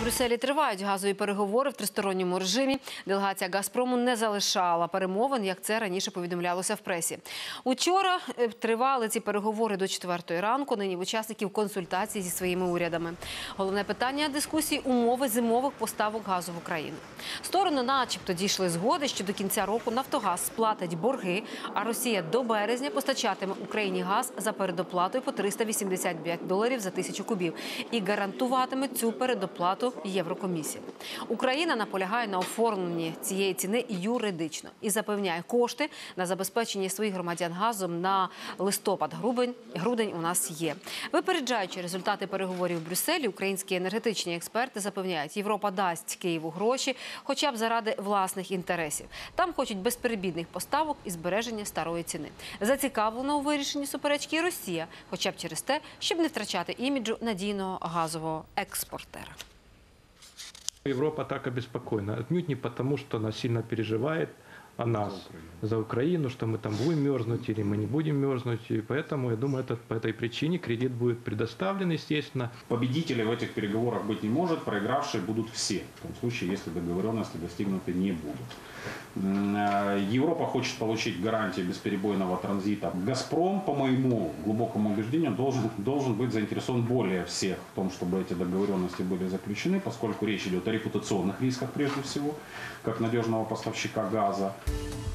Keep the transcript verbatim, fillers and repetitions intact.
Брюсселі тривають газові переговори в тристоронньому режимі. Делегація «Газпрому» не залишала перемовин, як це раніше повідомлялося в пресі. Учора тривали ці переговори до четвертої ранку. Нині в учасників консультації зі своїми урядами. Головне питання дискусії – умови зимових поставок газу в Україну. Сторони начебто дійшли згоди, що до кінця року «Нафтогаз» сплатить борги, а Росія до березня постачатиме Україні газ за передоплатою по триста вісімдесят п'ять доларів за тисячу кубів і гарантуватиме цю передоплату Єврокомісія. Україна наполягає на оформленні цієї ціни юридично і запевняє, кошти на забезпечення своїх громадян газом на листопад-грудень грудень у нас є. Випереджаючи результати переговорів в Брюсселі, українські енергетичні експерти запевняють, Європа дасть Києву гроші, хоча б заради власних інтересів. Там хочуть безперебійних поставок і збереження старої ціни. Зацікавлена у вирішенні суперечки і Росія, хоча б через те, щоб не втрачати іміджу надійного газового експортера. Европа так обеспокоена. Отнюдь не потому, что она сильно переживает о нас, за Украину, за Украину, что мы там будем мерзнуть или мы не будем мерзнуть. И поэтому, я думаю, это, по этой причине кредит будет предоставлен, естественно. Победителей в этих переговорах быть не может, проигравшие будут все, в том случае, если договоренности достигнуты не будут. Европа хочет получить гарантии бесперебойного транзита. «Газпром», по моему глубокому убеждению, должен, должен быть заинтересован более всех в том, чтобы эти договоренности были заключены, поскольку речь идет о репутационных рисках прежде всего, как надежного поставщика газа.